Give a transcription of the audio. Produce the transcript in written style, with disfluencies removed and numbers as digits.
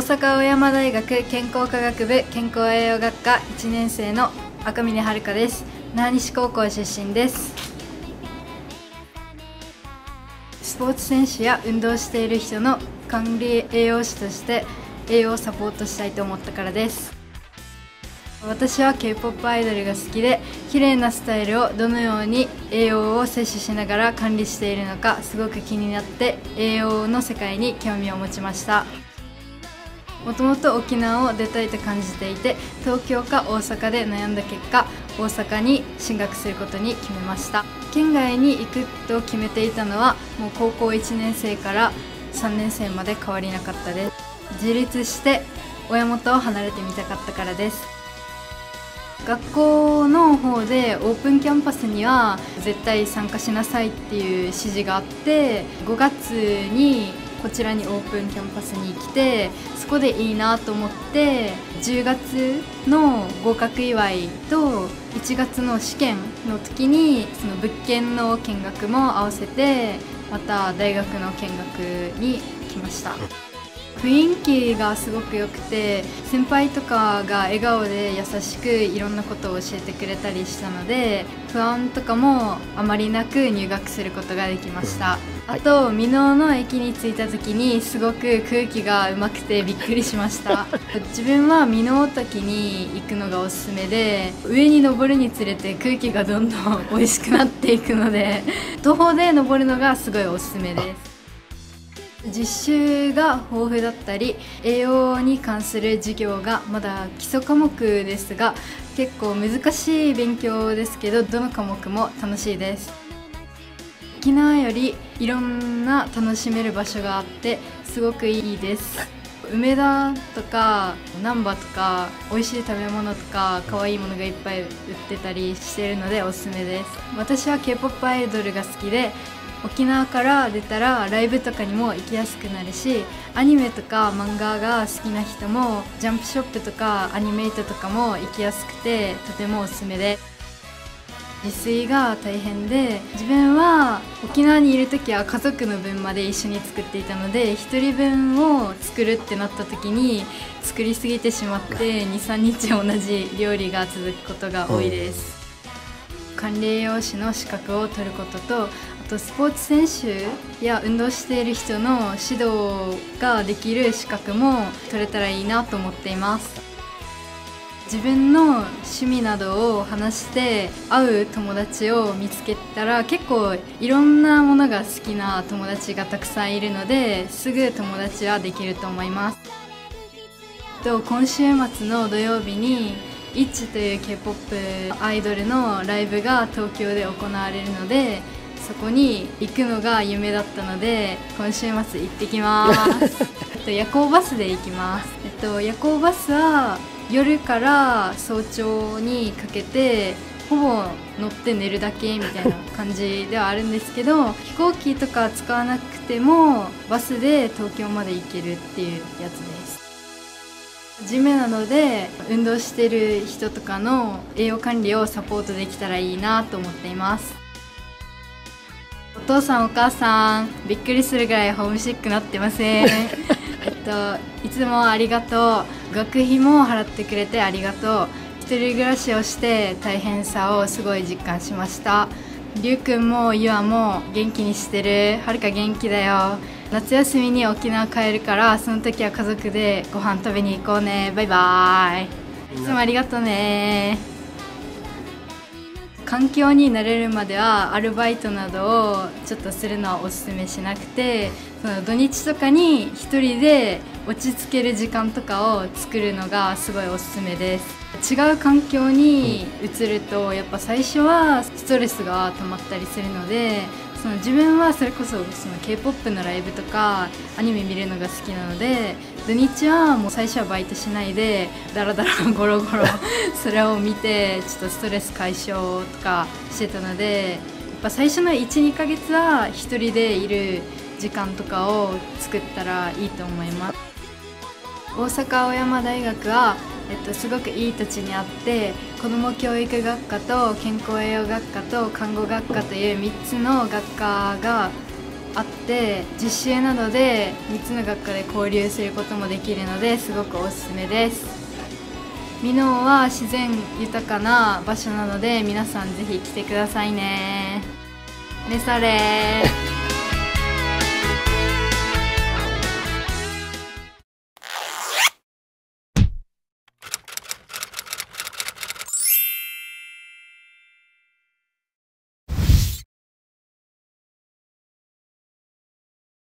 阪青山大学健康科学部健康栄養学科1年生の赤嶺遥です。那覇西高校出身です。スポーツ選手や運動している人の管理栄養士として栄養をサポートしたいと思ったからです。私は K-POP アイドルが好きで、綺麗なスタイルをどのように栄養を摂取しながら管理しているのかすごく気になって栄養の世界に興味を持ちました。もともと沖縄を出たいと感じていて、東京か大阪で悩んだ結果、大阪に進学することに決めました。県外に行くと決めていたのはもう高校1年生から3年生まで変わりなかったです。自立して親元を離れてみたかったからです。学校の方でオープンキャンパスには絶対参加しなさいっていう指示があって、5月にこちらにオープンキャンパスに来て、そこでいいなと思って10月の合格祝いと1月の試験の時にその物件の見学も合わせてまた大学の見学に来ました。雰囲気がすごく良くて、先輩とかが笑顔で優しくいろんなことを教えてくれたりしたので、不安とかもあまりなく入学することができました。あと箕面の駅に着いた時にすごく空気がうまくてびっくりしました。自分は箕面滝に行くのがおすすめで、上に登るにつれて空気がどんどん美味しくなっていくので徒歩で登るのがすごいおすすめです。実習が豊富だったり、栄養に関する授業がまだ基礎科目ですが結構難しい勉強ですけど、どの科目も楽しいです。沖縄よりいろんな楽しめる場所があってすごくいいです。梅田とか難波とか美味しい食べ物とか可愛いものがいっぱい売ってたりしているのでおすすめです。私は K-POP アイドルが好きで、沖縄から出たらライブとかにも行きやすくなるし、アニメとか漫画が好きな人もジャンプショップとかアニメイトとかも行きやすくてとてもおすすめです。自炊が大変で、自分は沖縄にいる時は家族の分まで一緒に作っていたので、1人分を作るってなった時に作りすぎてしまって2、3日同じ料理が続くことが多いです。管理栄養士の資格を取ることと、あとスポーツ選手や運動している人の指導ができる資格も取れたらいいなと思っています。自分の趣味などを話して会う友達を見つけたら、結構いろんなものが好きな友達がたくさんいるので、すぐ友達はできると思います。今週末の土曜日にITZYという K-POP アイドルのライブが東京で行われるので、そこに行くのが夢だったので今週末行ってきます夜行バスで行きます。夜行バスは夜から早朝にかけてほぼ乗って寝るだけみたいな感じではあるんですけど、飛行機とか使わなくてもバスで東京まで行けるっていうやつです。ジムなので運動してる人とかの栄養管理をサポートできたらいいなと思っています。お父さんお母さんびっくりするぐらいホームシックなってませんいつもありがとう。学費も払ってくれてありがとう。一人暮らしをして大変さをすごい実感しました。りゅうくんもゆあも元気にしてる？はるか元気だよ。夏休みに沖縄帰るから、その時は家族でご飯食べに行こうね。バイバーイ。いつもありがとうね。環境に慣れるまではアルバイトなどをちょっとするのはおすすめしなくて、その土日とかに一人で落ち着ける時間とかを作るのがすごいおすすめです。違う環境に移るとやっぱ最初はストレスが溜まったりするので、その自分はそれこそK-POP のライブとかアニメ見るのが好きなので、土日はもう最初はバイトしないでダラダラゴロゴロそれを見てちょっとストレス解消とかしてたので、やっぱ最初の 1,2 ヶ月は一人でいる時間とかを作ったらいいと思います。大阪青山大学はすごくいい土地にあって、子ども教育学科と健康栄養学科と看護学科という3つの学科があって、実習などで3つの学科で交流することもできるので、すごくおすすめです。箕面は自然豊かな場所なので、皆さんぜひ来てくださいね。ねされー。